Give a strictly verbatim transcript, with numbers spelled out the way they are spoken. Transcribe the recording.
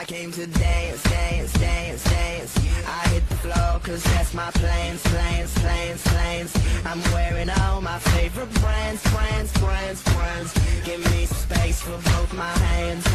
I came to dance, dance, dance, dance. I hit the floor cause that's my plans, plans, plans, plans. I'm wearing all my favorite brands, brands, brands, brands. Give me some space for both my hands.